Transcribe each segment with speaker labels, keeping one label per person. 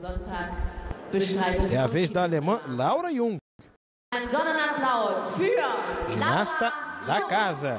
Speaker 1: É a vez da alemã Laura Jung, ginasta da casa.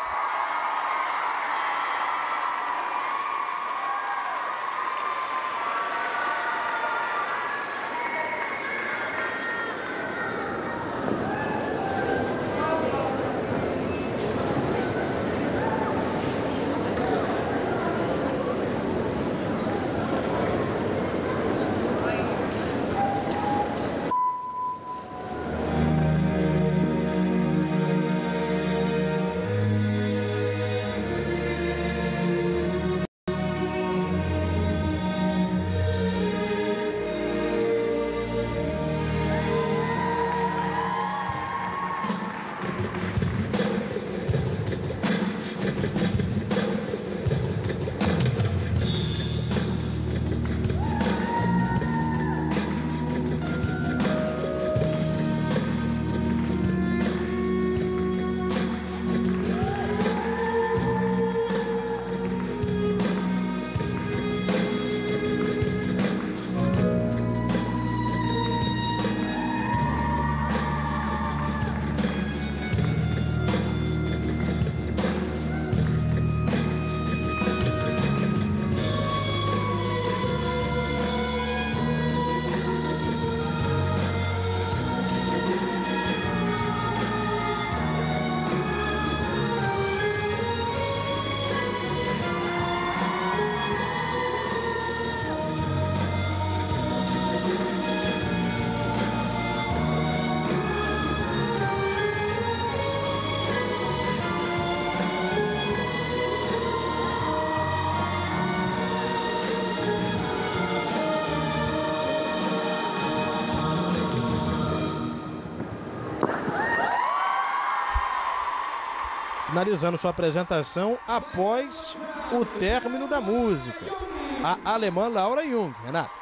Speaker 1: Finalizando sua apresentação após o término da música, a alemã Laura Jung. Renato.